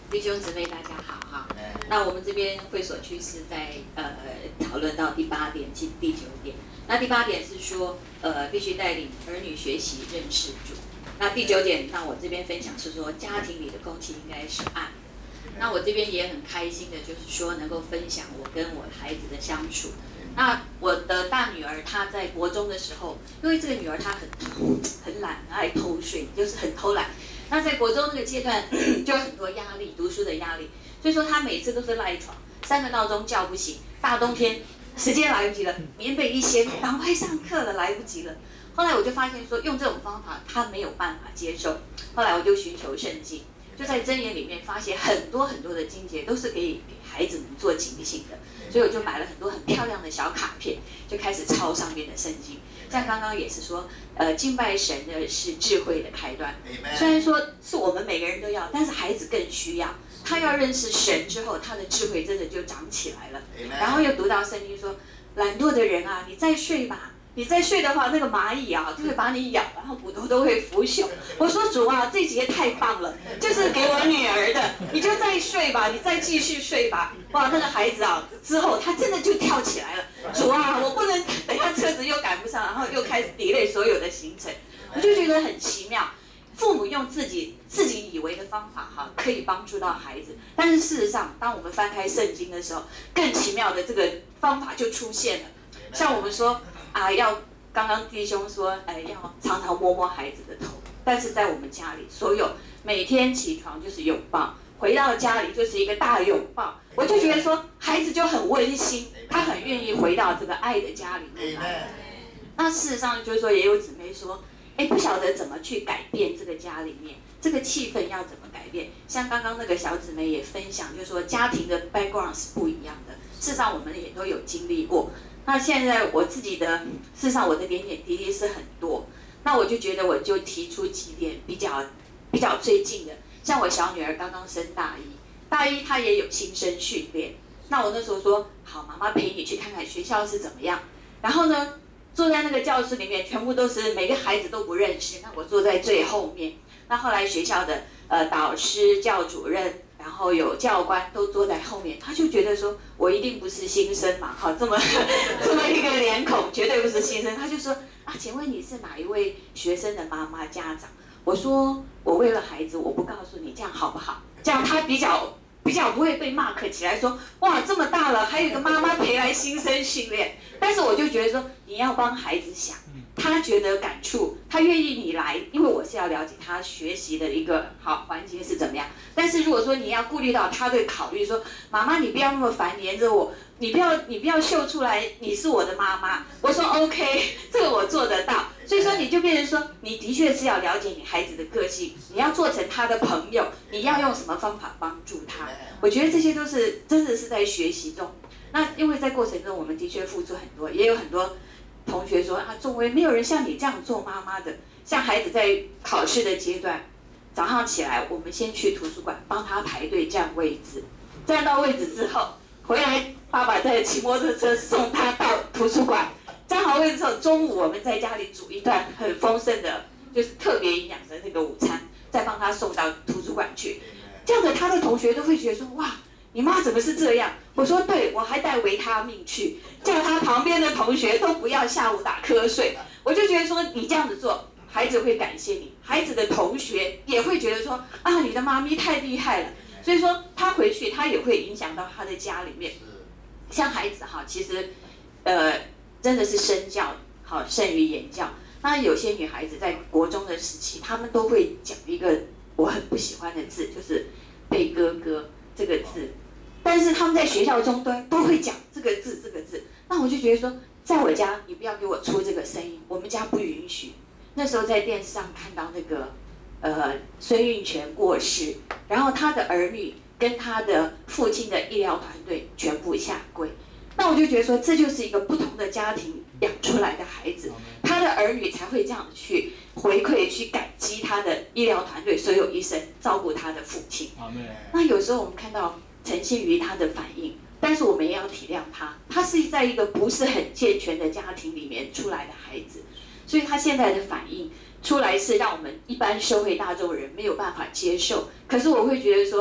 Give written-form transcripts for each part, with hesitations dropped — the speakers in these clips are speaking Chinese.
弟兄姊妹大家好哈。那我们这边会所区是在讨论到第8点及第9点。那第8点是说必须带领儿女学习认识主。那第9点，那我这边分享是说家庭里的空气应该是爱。那我这边也很开心的，就是说能够分享我跟我孩子的相处。那我的大女儿她在国中的时候，因为这个女儿她很懒，爱偷睡，就是很偷懒。那在国中那个阶段就有很多压力，读书的压力，所以说她每次都是赖床，3个闹钟叫不醒。大冬天时间来不及了，棉被一掀，赶快上课了，来不及了。后来我就发现说用这种方法她没有办法接受，后来我就寻求圣经。就在箴言里面发现很多很多的经节都是可以给孩子们做警醒的，所以我就买了很多很漂亮的小卡片，就开始抄上面的圣经。像刚刚也是说，敬拜神的是智慧的开端。虽然说是我们每个人都要，但是孩子更需要。他要认识神之后，他的智慧真的就长起来了。然后又读到圣经说，懒惰的人啊，你再睡吧。你再睡的话，那个蚂蚁啊就会把你咬，然后骨头都会腐朽。我说主啊，这节太棒了，就是给我女儿的，你就再睡吧，你再继续睡吧。哇，那个孩子啊，之后他真的就跳起来了。主啊，我不能等一下车子又赶不上，然后又开始 delay 所有的行程，我就觉得很奇妙。父母用自己以为的方法哈，可以帮助到孩子，但是事实上，当我们翻开圣经的时候，更奇妙的这个方法就出现了。像我们说。刚刚弟兄说，要常常摸摸孩子的头，但是在我们家里，所有每天起床就是拥抱，回到家里就是一个大拥抱，我就觉得说孩子就很温馨，他很愿意回到这个爱的家里面来。那事实上就是说，也有姊妹说，不晓得怎么去改变这个家里面这个气氛要怎么改变。像刚刚那个小姊妹也分享，就是说家庭的 background 是不一样的，事实上我们也都有经历过。那现在我自己的，事实上我的点点滴滴是很多，那我就觉得我就提出几点比较最近的，像我小女儿刚刚升大一她也有新生训练，那我那时候说好，妈妈陪你去看看学校是怎么样，然后呢坐在那个教室里面，全部都是每个孩子都不认识，那我坐在最后面，那后来学校的导师、教主任。然后有教官都坐在后面，他就觉得说我一定不是新生嘛，好这么一个脸孔，绝对不是新生。他就说啊，请问你是哪一位学生的妈妈家长？我说我为了孩子，我不告诉你，这样好不好？这样他比较不会被 mark 起来说哇这么大了，还有一个妈妈陪来新生训练。但是我就觉得说你要帮孩子想。他觉得感触，他愿意你来，因为我是要了解他学习的一个好环境是怎么样。但是如果说你要顾虑到他的考虑，说妈妈你不要那么烦黏着我，你不要秀出来你是我的妈妈。我说 OK， 这个我做得到。所以说你就变成说，你的确是要了解你孩子的个性，你要做成他的朋友，你要用什么方法帮助他。我觉得这些都是真的是在学习中。那因为在过程中我们的确付出很多，也有很多。同学说啊，仲威没有人像你这样做妈妈的。像孩子在考试的阶段，早上起来，我们先去图书馆帮他排队占位置，占到位置之后，回来爸爸再骑摩托车送他到图书馆，占好位置之后，中午我们在家里煮一顿很丰盛的，就是特别营养的那个午餐，再帮他送到图书馆去。这样子他的同学都会觉得说哇。你妈怎么是这样？我说对，我还带维他命去，叫他旁边的同学都不要下午打瞌睡。我就觉得说你这样子做，孩子会感谢你，孩子的同学也会觉得说啊，你的妈咪太厉害了。所以说他回去他也会影响到他的家里面。像孩子哈，其实真的是身教好胜于言教。那有些女孩子在国中的时期，她们都会讲一个我很不喜欢的字，就是被哥哥这个字。但是他们在学校中都会讲这个字，那我就觉得说，在我家你不要给我出这个声音，我们家不允许。那时候在电视上看到那个孙运璇过世，然后他的儿女跟他的父亲的医疗团队全部下跪，那我就觉得说，这就是一个不同的家庭养出来的孩子，他的儿女才会这样去回馈、去感激他的医疗团队所有医生照顾他的父亲。那有时候我们看到。呈现于他的反应，但是我们也要体谅他是在一个不是很健全的家庭里面出来的孩子，所以他现在的反应出来是让我们一般社会大众人没有办法接受。可是我会觉得说，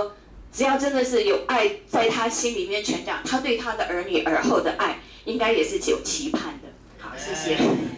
只要真的是有爱在他心里面成长，他对他的儿女尔后的爱，应该也是有期盼的。好，谢谢。